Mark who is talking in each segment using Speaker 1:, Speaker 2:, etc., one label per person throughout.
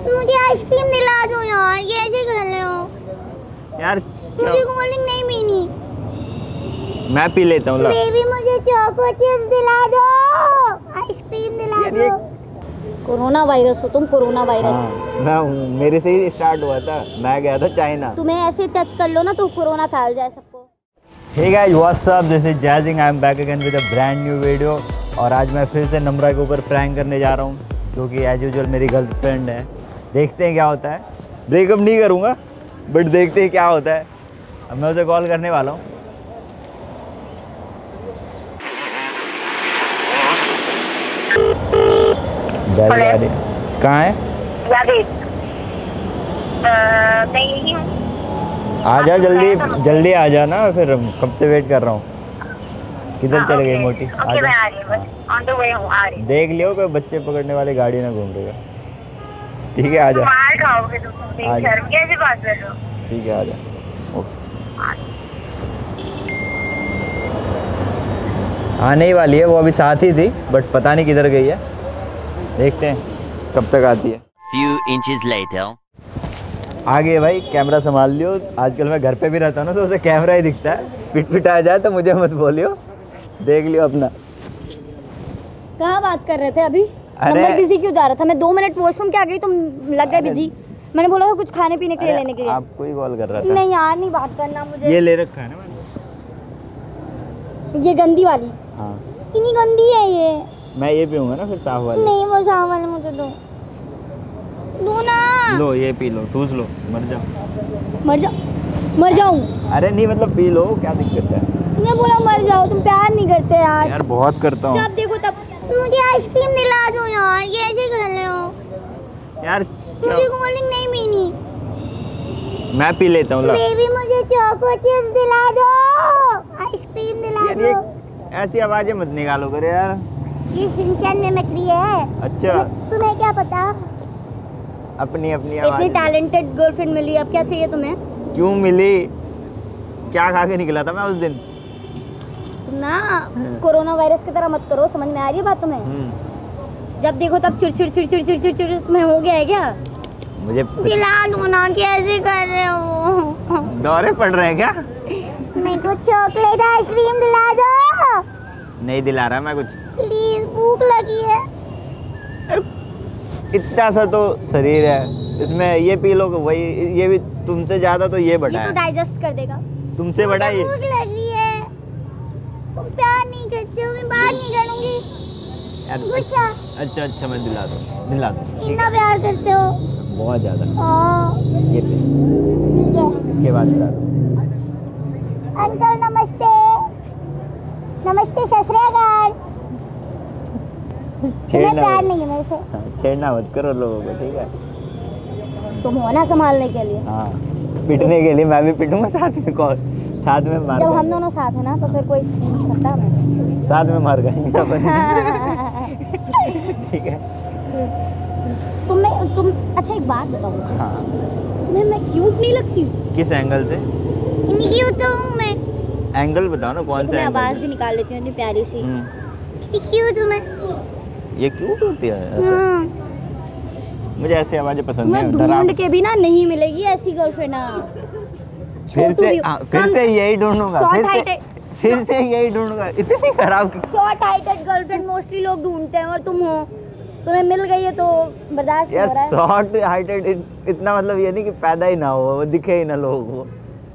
Speaker 1: मुझे आइसक्रीम दिला दो यार, ये ऐसे कर रहे हो
Speaker 2: यार।
Speaker 1: मुझे कोल्ड ड्रिंक नहीं पीनी।
Speaker 2: मैं पी लेता हूँ।
Speaker 1: बेबी मुझे चोको चिप्स दिला दो, आइसक्रीम दिला दो। कोरोना वायरस हो तुम, कोरोना वायरस।
Speaker 2: हाँ, मैं मेरे से ही स्टार्ट हुआ था, मैं गया था चाइना।
Speaker 1: तुम्हें ऐसे टच कर लो ना तो कोरोना फैल जाए सबको।
Speaker 2: Hey guys, what's up? This is Jazzing. I am back again with a brand new video। और आज मैं फिर से नम्रा के ऊपर प्रैंक करने जा रहा हूँ, जो कि एज यूजुअल मेरी गर्लफ्रेंड है। देखते हैं क्या होता है। ब्रेकअप नहीं करूँगा, बट देखते हैं क्या होता है। अब मैं उसे कॉल करने वाला हूँ। कहाँ है? आ जा जल्दी, जल्दी आ जा ना, फिर कब से वेट कर रहा हूँ। किधर चले गई मोटी? देख लियो कोई बच्चे पकड़ने वाली गाड़ी ना घूम रही है। ठीक है, आ जा। ठीक है, आ जा। आने ही वाली है, वो अभी साथ ही थी, बट पता नहीं किधर गई है। देखते हैं कब तक आती है।
Speaker 3: Few inches later.
Speaker 2: आ गए भाई, कैमरा संभाल लियो। आजकल मैं घर पे भी रहता हूँ ना, तो उसे कैमरा ही दिखता है। पिट आ जाए तो मुझे मत बोलियो, देख लियो अपना।
Speaker 1: कहाँ बात कर रहे थे अभी? नंबर बिजी क्यों जा रहा था? मैं 2 मिनट वॉशरूम के आ गई, तुम लग गए बिजी। मैंने बोला था कुछ खाने पीने के लिए लेने के लिए।
Speaker 2: आपको ही कॉल कर रहा था।
Speaker 1: नहीं यार, नहीं बात करना मुझे।
Speaker 2: ये ले रखा है ना मैंने।
Speaker 1: ये गंदी वाली?
Speaker 2: हाँ,
Speaker 1: इतनी गंदी है ये।
Speaker 2: मैं ये पीऊंगा ना फिर साफ वाली।
Speaker 1: नहीं, वो साफ वाली मुझे दो ना।
Speaker 2: लो ये पी लो, ठूस लो, मर जाओ।
Speaker 1: मर जाऊं?
Speaker 2: अरे नहीं, मतलब पी लो, क्या दिक्कत है?
Speaker 1: तुमने बोला मर जाओ, तुम प्यार नहीं करते यार।
Speaker 2: यार बहुत करता हूँ।
Speaker 1: जब देखो तब मुझे आइसक्रीम दिला दो यार, ये ऐसे कर रहे हो
Speaker 2: यार।
Speaker 1: मुझे कोल्ड ड्रिंक नहीं पीनी।
Speaker 2: मैं पी लेता हूँ।
Speaker 1: बेबी मुझे चोको चिप्स दिला दो, आइसक्रीम दिला दो।
Speaker 2: ऐसी आवाजें मत निकालो करे यार।
Speaker 1: ये शिनचैन में मछली है।
Speaker 2: अच्छा,
Speaker 1: तुम्हें क्या पता?
Speaker 2: अपनी आवाज।
Speaker 1: इतनी टैलेंटेड गर्लफ्रेंड मिली, अब क्या चाहिए तुम्हें?
Speaker 2: क्यों मिली? क्या खा के निकला था मैं उस दिन?
Speaker 1: ना, कोरोना वायरस की तरह मत करो, समझ में आ रही है बात तुम्हें? जब देखो तब चिड़ तुम्हें हो गया है क्या?
Speaker 2: मुझे
Speaker 1: दिला दो ना, कैसे कर रहे हो?
Speaker 2: दौरे पड़ रहे हैं क्या?
Speaker 1: मेरे को चॉकलेट आइसक्रीम दिला दो।
Speaker 2: नहीं दिला रहा मैं कुछ।
Speaker 1: प्लीज, भूख लगी है।
Speaker 2: इतना सा तो शरीर है, इसमें ये पी लो, वही ये भी तुमसे ज्यादा तो ये बड़ा
Speaker 1: ये तो डाइजेस्ट कर देगा।
Speaker 2: तुमसे बड़ा ये।
Speaker 1: भूख लग रही है। तुम प्यार नहीं करते हो, मैं बात नहीं करूंगी। गुस्सा।
Speaker 2: अच्छा, मैं दिला दूं।
Speaker 1: इतना प्यार करते हो?
Speaker 2: बहुत ज्यादा। ये पे।
Speaker 1: ठीक है,
Speaker 2: इसके बाद दिला दूं।
Speaker 1: अंकल नमस्ते। नमस्ते सत श्री अकाल। तुम्हें प्यार नहीं है मेरे से?
Speaker 2: छेड़ना मत करो लोगों को, ठीक है?
Speaker 1: तुम हो ना संभालने के लिए।
Speaker 2: हाँ, पिटने के लिए मैं भी पिटूंगा साथ में मार।
Speaker 1: जब हम दोनों साथ है ना तो फिर कोई छीन नहीं सकता हमें।
Speaker 2: साथ में मार खाएंगे अपन। ठीक है।
Speaker 1: तुम अच्छा एक बात बताओ मुझे।
Speaker 2: हाँ।
Speaker 1: तुम्हें मैं क्यूट नहीं लगती?
Speaker 2: किस एंगल से?
Speaker 1: इतनी क्यूट हूँ मैं।
Speaker 2: एंगल बताओ ना, कौन सा?
Speaker 1: मैं आवाज भी निकाल लेती हूँ इतनी प्यारी सी। कितनी क्यूट हूँ मैं।
Speaker 2: ये क्यूट होती है ऐसे? मुझे ऐसी आवाजें पसंद नहीं।
Speaker 1: ढूंढ के भी ना नहीं मिलेगी ऐसी गर्लफ्रेंड।
Speaker 2: फिर से यही ढूंढूंगा। फिर से यही ढूंढूंगा। इतनी खराब।
Speaker 1: शॉर्ट हाइटेड गर्लफ्रेंड मोस्टली लोग ढूंढते हैं, और तुम हो, तुम्हें मिल गई है तो बर्दाश्त हो रहा है।
Speaker 2: शॉर्ट हाइटेड इतना मतलब ये नहीं कि पैदा ही ना हो, वो दिखे ही ना लोगों को।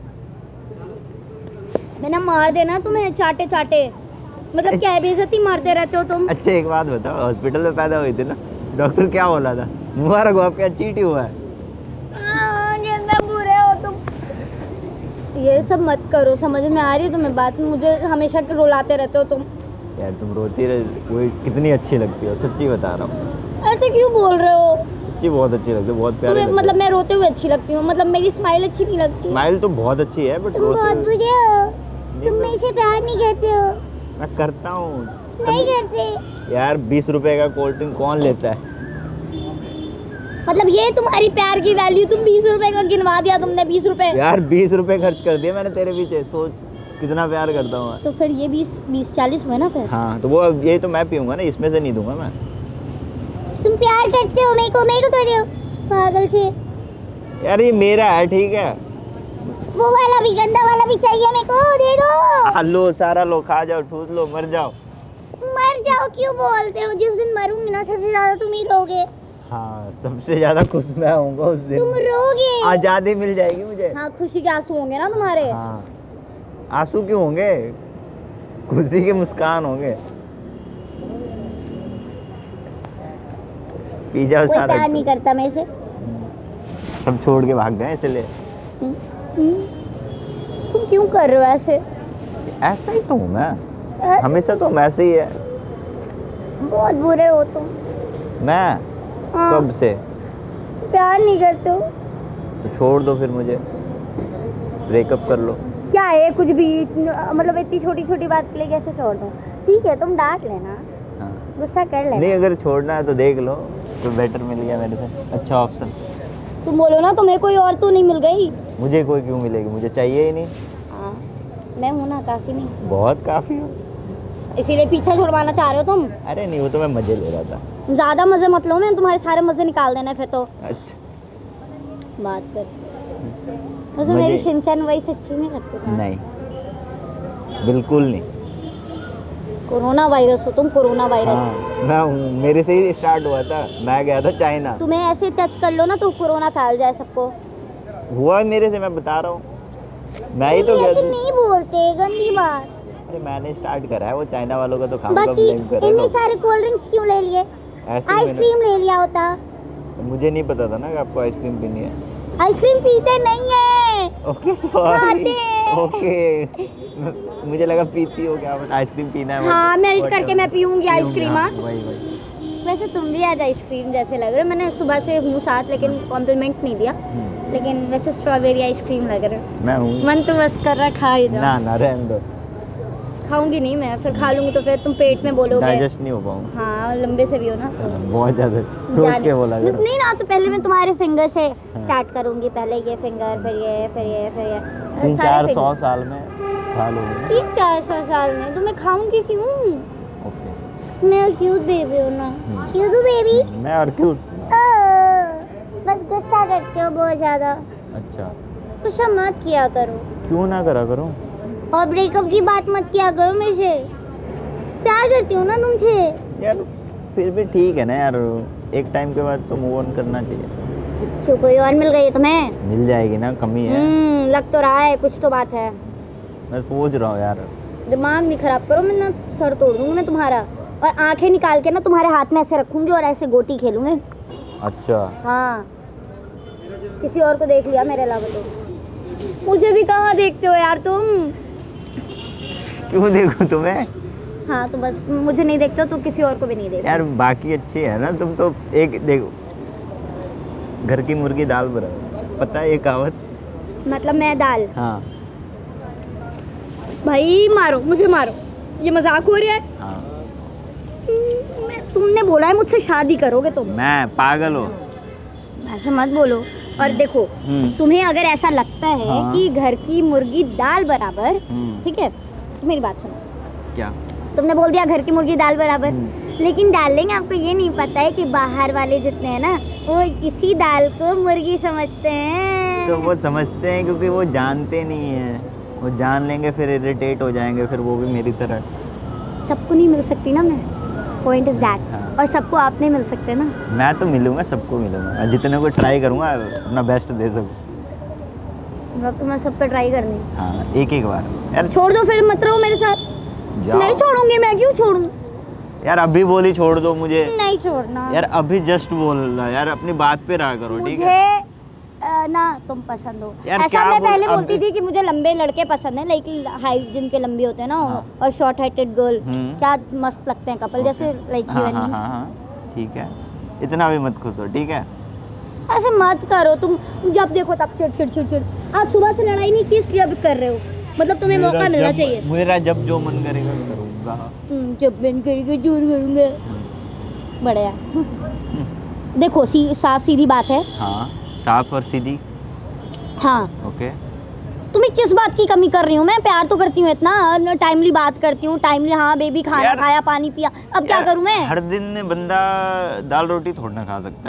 Speaker 1: मैंने मार देना तुम्हें, चाटे। मतलब क्या है, बेइज्जती मारते रहते हो तुम।
Speaker 2: अच्छा एक बात बताओ, हॉस्पिटल में पैदा हुई थी ना, डॉक्टर क्या बोला था? मुबारक हो, आपका चीटी हुआ है।
Speaker 1: कितना बुरे हो तुम। ये सब मत करो, समझ में आ रही है तुम्हें बात? मुझे हमेशा रुलाते रहते हो तुम।
Speaker 2: यार तुम रोती रहे, वो कितनी अच्छी लगती हो, सच्ची बता रहा हूँ।
Speaker 1: ऐसे क्यों बोल रहे हो?
Speaker 2: सच्ची बहुत अच्छी लगती है, बहुत प्यारी।
Speaker 1: मतलब मैं रोते हुए अच्छी लगती हूँ? मतलब मेरी स्माइल अच्छी नहीं लगती?
Speaker 2: स्माइल तो बहुत अच्छी है, बट
Speaker 1: तुम बहुत बुरे हो। तुम मेरे से प्यार नहीं करते हो?
Speaker 2: मैं करता हूँ।
Speaker 1: नहीं करते
Speaker 2: यार। 20 रुपए का कोल्ड ड्रिंक कौन लेता है?
Speaker 1: मतलब ये तुम्हारी प्यार की वैल्यू? तुम 20 रुपए का गिनवा दिया तुमने, 20 रुपए।
Speaker 2: यार 20 रुपए खर्च कर दिए मैंने तेरे पीछे, सोच कितना प्यार करता हूँ।
Speaker 1: तो फिर ये 20-40 हुए ना फिर?
Speaker 2: हाँ, तो वो यही तो मैं पीऊंगा ना, इसमें से नहीं दूंगा मैं।
Speaker 1: तुम प्यार करते हो मेरे को कर रहे हो? पागल से।
Speaker 2: यार ये मेरा है, ठीक है।
Speaker 1: वो वाला भी, गंदा वाला भी चाहिए मेरे को, दे दो।
Speaker 2: लो सारा लो, खा जाओ, ठूस लो, मर जाओ।
Speaker 1: मर जाओ क्यों बोलते हो? जिस दिन मरूंगी ना सबसे ज्यादा तुम ही रोगे।
Speaker 2: हाँ, सबसे ज्यादा खुश मैं होऊंगा उस दिन।
Speaker 1: तुम रोगे।
Speaker 2: आजादी मिल जाएगी मुझे।
Speaker 1: हाँ, खुशी के आंसू होंगे ना तुम्हारे।
Speaker 2: हाँ, आंसू क्यों होंगे, खुशी के मुस्कान होंगे। पी जाओ
Speaker 1: कोई
Speaker 2: सारा।
Speaker 1: प्यार नहीं करता मेरे से।
Speaker 2: सब छोड़ के भाग गए इसलिए।
Speaker 1: तुम क्यों कर रहे हो ऐसे?
Speaker 2: ऐसा ही तो हूँ मैं, हमेशा तो हम ऐसे ही है।
Speaker 1: बहुत बुरे हो तुम।
Speaker 2: मैं
Speaker 1: हाँ।
Speaker 2: कब से?
Speaker 1: प्यार नहीं करते हो
Speaker 2: तो छोड़ दो फिर मुझे, ब्रेकअप कर लो।
Speaker 1: क्या है कुछ भी, मतलब इतनी छोटी छोटी बात के लिए कैसे छोड़ दूं? ठीक है तुम डांट लेना,
Speaker 2: हाँ।
Speaker 1: गुस्सा कर लेना।
Speaker 2: नहीं, अगर छोड़ना है तो देख लो, कोई बेटर मिल गया मेरे से, अच्छा ऑप्शन।
Speaker 1: तुम बोलो ना तुम्हें कोई और तो नहीं मिल गई।
Speaker 2: मुझे कोई क्यों मिलेगी, मुझे चाहिए ही नहीं।
Speaker 1: हाँ, मैं हूँ ना, काफी नहीं।
Speaker 2: बहुत काफी हो।
Speaker 1: इसीलिए पीछा छुड़वाना चाह रहे हो तुम?
Speaker 2: अरे नहीं, वो तो मैं मजे ले रहा था।
Speaker 1: ज्यादा मजे मत लो, मैं तुम्हारे सारे मजे निकाल देना फिर तो।
Speaker 2: अच्छा,
Speaker 1: बात कर वैसे मेरी सिंचन वही सच्ची नहीं लगती था।
Speaker 2: नहीं, बिल्कुल नहीं।
Speaker 1: कोरोना वायरस हो तुम, कोरोना वायरस।
Speaker 2: हाँ, मैं हूँ, मेरे से ही स्टार्ट हुआ था। मैं गया था चाइना।
Speaker 1: तुम्हें ऐसे टच कर लो ना तो कोरोना फैल जाए सबको।
Speaker 2: हुआ मेरे से, मैं बता रहा हूँ। मैं ही तो गया
Speaker 1: ऐसे
Speaker 2: था।
Speaker 1: नहीं बोलते, गंदी बात।
Speaker 2: अरे मैंने स्टार्ट करा है, वो चाइना वालों का तो खाऊंगा
Speaker 1: बाकी
Speaker 2: ब्लेम कर रहे
Speaker 1: इतने
Speaker 2: हो।
Speaker 1: सारे कोल्ड ड्रिंक्स क्यों ले लिए?
Speaker 2: ऐसे ही मैंने-
Speaker 1: आइसक्रीम ले लिया होता।
Speaker 2: मुझे नहीं पता था ना कि आपको आइसक्रीम पीनी है।
Speaker 1: आइसक्रीम पीते नहीं है।
Speaker 2: Okay sorry.
Speaker 1: खाते हैं।
Speaker 2: ओके, मुझे लगा पीती हो क्या, आइसक्रीम पीना है।
Speaker 1: हाँ, मेल्ट करके मैं पीऊंगी आइसक्रीम। हाँ,
Speaker 2: वही वही।
Speaker 1: वैसे तुम भी आज आइसक्रीम जैसे लग रहे हो। मैंने सुबह से हूँ साथ, लेकिन कॉम्प्लीमेंट नहीं दिया। लेकिन वैसे स्ट्रॉबेरी आइसक्रीम लग रहा है।
Speaker 2: मैं हूँ
Speaker 1: मन तो बस कर रहा, खा ही जाओ।
Speaker 2: ना रहने दो,
Speaker 1: खाऊंगी नहीं मैं, फिर खा लूंगी तो फिर तुम पेट में बोलोगे।
Speaker 2: डाइजेस्ट नहीं हो पाऊँ।
Speaker 1: हाँ, लंबे से भी हो ना तो।
Speaker 2: बहुत ज्यादा सोच के बोला करो।
Speaker 1: नहीं ना, तो पहले मैं तुम्हारे फिंगर से स्टार्ट करूंगी। पहले ये फिंगर, फिर ये, फिर ये, फिर ये।
Speaker 2: 300-400 साल में खा लूँगी।
Speaker 1: 300-400 साल में तो मैं खाऊंगी क्यों?
Speaker 2: ओके,
Speaker 1: मैं क्यूट बेबी हूँ ना। Cute baby.
Speaker 2: मैं और क्यूट।
Speaker 1: बस गुस्सा करते हो बहुत ज्यादा।
Speaker 2: अच्छा,
Speaker 1: गुस्सा मत किया करो,
Speaker 2: क्यों ना करा करूँ।
Speaker 1: और ब्रेकअप की बात मत किया करो मेरे से। प्यार करती हूँ ना तुमसे।
Speaker 2: यार फिर भी ठीक है ना यार, एक टाइम के बाद तो मूव ऑन करना चाहिए।
Speaker 1: क्यों, कोई और मिल गई है तुम्हें?
Speaker 2: मिल जाएगी ना, कमी है।
Speaker 1: लग तो रहा है कुछ तो बात है।
Speaker 2: मैं सोच रहा हूँ यार।
Speaker 1: दिमाग नहीं खराब करो, मैं ना सर तोड़ दूंगी मैं तुम्हारा। और आंखें निकाल के ना तुम्हारे हाथ में ऐसे रखूंगी और ऐसे गोटी खेलूंगी।
Speaker 2: अच्छा,
Speaker 1: हाँ, किसी और को देख लिया मेरे अलावा तो। मुझे भी कहाँ देखते हो यार तुम?
Speaker 2: क्यों देखो तुम्हें?
Speaker 1: हाँ, तो बस मुझे नहीं देखते हो तो किसी और को भी नहीं देखते।
Speaker 2: यार बाकी अच्छी है ना, तुम तो एक देखो, घर की मुर्गी दाल बराबर, पता है ये कहावत?
Speaker 1: मतलब मैं दाल?
Speaker 2: हाँ
Speaker 1: भाई मारो, मुझे मारो, ये मजाक हो रहा है?
Speaker 2: हाँ।
Speaker 1: तुमने बोला है मुझसे शादी करोगे तुम।
Speaker 2: मैं पागल हो?
Speaker 1: ऐसा मत बोलो। और देखो, तुम्हें अगर ऐसा लगता है
Speaker 2: हाँ।
Speaker 1: कि घर की मुर्गी दाल बराबर,
Speaker 2: हम्म।
Speaker 1: ठीक है, तो मेरी बात सुनो।
Speaker 2: क्या?
Speaker 1: तुमने बोल दिया घर की मुर्गी दाल बराबर, लेकिन डार्लिंग आपको ये नहीं पता है कि बाहर वाले जितने हैं ना, वो इसी दाल को मुर्गी समझते हैं।
Speaker 2: तो वो समझते हैं क्योंकि वो जानते नहीं है, वो जान लेंगे फिर इरिटेट हो जाएंगे, फिर वो भी मेरी तरह।
Speaker 1: सबको नहीं मिल सकती ना मैं, पॉइंट इज दैट।
Speaker 2: हाँ।
Speaker 1: और सबको आप नहीं मिल सकते ना।
Speaker 2: मैं तो मिलूंगा, सबको मिलूंगा, मैं जितने को ट्राई करूंगा अपना बेस्ट दे सकूँ।
Speaker 1: मतलब तो मैं सब पे ट्राई करनी।
Speaker 2: हाँ, एक एक बार यार।
Speaker 1: छोड़ दो फिर, मत रहो मेरे साथ।
Speaker 2: जाओ।
Speaker 1: नहीं छोड़ूंगी मैं, क्यों छोड़ूं?
Speaker 2: यार अभी बोली छोड़ दो मुझे।
Speaker 1: नहीं छोड़ना
Speaker 2: यार अभी जस्ट बोलना यार, अपनी बात पे रहा करो, ठीक है?
Speaker 1: मुझे ना तुम पसंद हो।
Speaker 2: यार
Speaker 1: ऐसा
Speaker 2: क्या
Speaker 1: मैं पहले
Speaker 2: अब-
Speaker 1: बोलती थी कि मुझे लंबे लड़के पसंद है, लाइक हाइट जिनके लंबे होते हैं ना,
Speaker 2: हाँ।
Speaker 1: और शॉर्ट हाइटेड गर्ल,
Speaker 2: हम्म।
Speaker 1: क्या मस्त लगते हैं कपल, जैसे लाइक यू
Speaker 2: हाँ
Speaker 1: एंड
Speaker 2: हाँ
Speaker 1: मी।
Speaker 2: हाँ हाँ, ठीक है, इतना भी मत खुश हो, ठीक है?
Speaker 1: ऐसे मत करो तुम, जब देखो तब चिड़ चिड़ चिड़ चिड़। आप सुबह से लड़ाई नहीं किस लिए कर रहे हो? मतलब तुम्हें मौका मिलना चाहिए।
Speaker 2: मेरा जब जो मन करेगा करूँगा।
Speaker 1: जब मन करेगा जोर करूँगा। बढ़िया। देखो साफ सीधी बात है।
Speaker 2: हाँ, साफ और सीधी।
Speaker 1: हाँ,
Speaker 2: ओके।
Speaker 1: तुम्हें किस बात की कमी कर रही हूँ? मैं प्यार तो करती हूँ इतना, टाइमली बात करती हूँ, टाइमली हाँ बेबी खाना
Speaker 2: यार-
Speaker 1: खाया, पानी पिया। अब क्या
Speaker 2: यार,
Speaker 1: करूँ मैं?
Speaker 2: हर दिन बंदा दाल रोटी थोड़ा ना खा सकता है।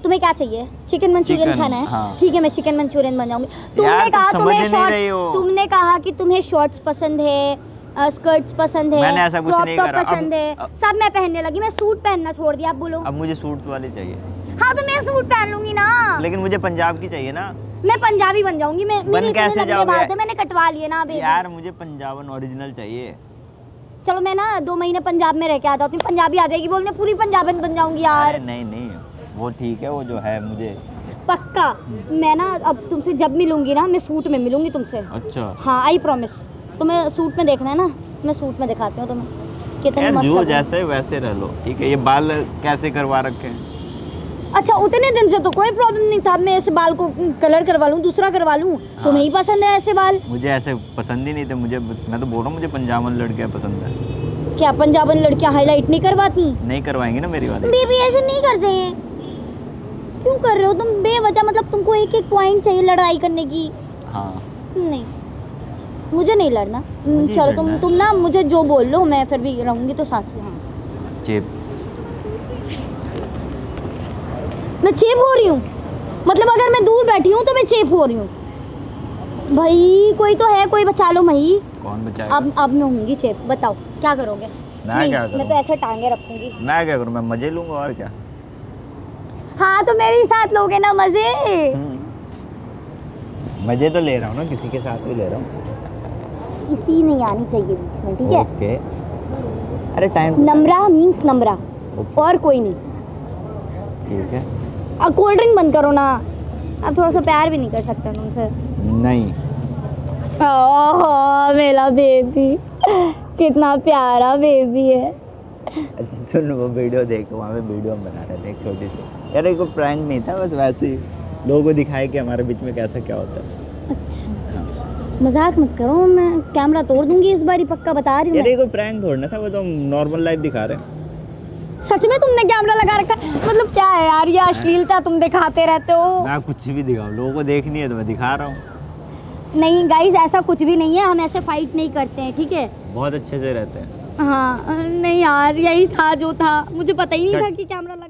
Speaker 1: तुम्हें क्या चाहिए? चिकन मंचूरियन
Speaker 2: चिकन,
Speaker 1: खाना है?
Speaker 2: हाँ।
Speaker 1: ठीक है, मैं चिकन मंचूरियन बन जाऊंगी।
Speaker 2: यार,
Speaker 1: तुमने
Speaker 2: तुम
Speaker 1: कहा
Speaker 2: समझ
Speaker 1: तुम्हें
Speaker 2: नहीं रही हो।
Speaker 1: तुमने कहा कि तुम्हें शॉर्ट्स पसंद है, स्कर्ट्स पसंद है,
Speaker 2: मैंने ऐसा कुछ
Speaker 1: क्रॉप
Speaker 2: नहीं
Speaker 1: टॉप
Speaker 2: करा।
Speaker 1: पसंद है, सब मैं पहनने लगी। मैं सूट पहनना छोड़ दिया। आप बोलो।
Speaker 2: अब मुझे सूट वाली चाहिए।
Speaker 1: हाँ तो मैं सूट पहन लूंगी ना।
Speaker 2: लेकिन मुझे पंजाब की चाहिए ना।
Speaker 1: मैं पंजाबी बन जाऊंगी। मैं
Speaker 2: बन
Speaker 1: मेरे इतने
Speaker 2: कैसे
Speaker 1: लंबे
Speaker 2: जाओगे?
Speaker 1: बाल थे, मैंने कटवा लिए ना बेबी।
Speaker 2: यार मुझे पंजाबन ओरिजिनल चाहिए।
Speaker 1: चलो मैं ना 2 महीने पंजाब में रह के आ जाती हूँ। पंजाबी आ जाएगी बोलने, पूरी पंजाबन बन जाऊंगी यार।
Speaker 2: अरे नहीं नहीं, वो ठीक है, वो जो है मुझे
Speaker 1: पक्का। मैं ना अब तुमसे जब मिलूंगी ना, मैं सूट में मिलूंगी तुमसे।
Speaker 2: अच्छा।
Speaker 1: हाँ आई प्रॉमिस। तुम्हें सूट में देखना है ना, मैं सूट में दिखाती हूँ तुम्हें कितनी
Speaker 2: यार
Speaker 1: मस्त
Speaker 2: जो
Speaker 1: लग रही है।
Speaker 2: जैसे वैसे रह लो, ठीक है। ये बाल कैसे करवा रखे हैं?
Speaker 1: अच्छा उतने दिन से तो कोई प्रॉब्लम नहीं था। मैं ऐसे बाल को कलर करवा लूँ, दूसरा करवा लूँ।
Speaker 2: हाँ।
Speaker 1: तुम्हें ही पसंद है ऐसे बाल?
Speaker 2: मुझे ऐसे पसंद ही नहीं थे। मैं तो बोल रहा हूँ मुझे पंजाबन लड़कियाँ पसंद है।
Speaker 1: क्या पंजाबन लड़कियाँ हाईलाइट नहीं करवाती?
Speaker 2: नहीं करवाएंगी ना मेरी वाली।
Speaker 1: बेबी ऐसे नहीं करते हैं। क्यों कर रहे हो तुम बेवजह? मतलब तुमको एक एक पॉइंट चाहिए लड़ाई करने की।
Speaker 2: हाँ
Speaker 1: नहीं मुझे नहीं लड़ना।
Speaker 2: मुझे
Speaker 1: चलो
Speaker 2: लड़ना है।
Speaker 1: तुम ना मुझे जो बोल लो, मैं फिर भी रहूंगी तो साथ में। हाँ
Speaker 2: चेप।
Speaker 1: मैं चेप हो रही हूँ? मतलब अगर मैं दूर बैठी हूँ तो मैं चेप हो रही हूँ? भाई कोई तो है, कोई बचा लो भाई।
Speaker 2: कौन बचाएगा?
Speaker 1: अब मैं होंगी चेप। बताओ क्या करोगे?
Speaker 2: मैं
Speaker 1: नहीं,
Speaker 2: क्या करूँ?
Speaker 1: मैं तो ऐसे टांगे रखूंगी।
Speaker 2: मैं क्या करूँ? मैं मजे लूंगा और क्या।
Speaker 1: हाँ तो मेरे ही साथ लोगे ना मजे।
Speaker 2: मजे तो ले रहा हूँ ना, किसी के साथ भी ले रहा हूँ।
Speaker 1: इसी नहीं आनी चाहिए बीच में, ठीक है?
Speaker 2: ओके। अरे टाइम।
Speaker 1: नम्रा मीन्स नम्रा, और कोई नहीं।
Speaker 2: ठीक है।
Speaker 1: अब कोल्ड ड्रिंक बंद करो ना। अब थोड़ा सा प्यार भी नहीं कर सकता तुमसे?
Speaker 2: नहीं।
Speaker 1: ओह मेरा बेबी, कितना प्यारा बेबी है।
Speaker 2: अच्छा सुन, वो वीडियो देखो, वहाँ पे वीडियो हम बना रहे थे एक छोटी सी। यार ये कोई प्रैंक नहीं था, बस वैसे ही लोगों को दिखाए कि हमारे बीच में कैसा क्या होता है।
Speaker 1: अच्छा मजाक मत करो, मैं कैमरा तोड़ दूंगी इस बारी, पक्का बता रही हूँ।
Speaker 2: यार ये कोई प्रैंक थोड़ा ना था, वो तो हम नॉर्मल लाइफ दिखा रहे हैं।
Speaker 1: सच में तुमने कैमरा लगा रखा है? मतलब क्या है यार ये अश्लीलता तुम दिखाते रहते हो।
Speaker 2: मैं कुछ भी दिखाऊं, लोगों को देखनी है तो मैं दिखा रहा हूँ।
Speaker 1: नहीं गाइस ऐसा कुछ भी नहीं है, हम ऐसे फाइट नहीं करते हैं, ठीक है?
Speaker 2: बहुत अच्छे से रहते हैं।
Speaker 1: हाँ नहीं यार यही था जो था, मुझे पता ही नहीं था कि कैमरा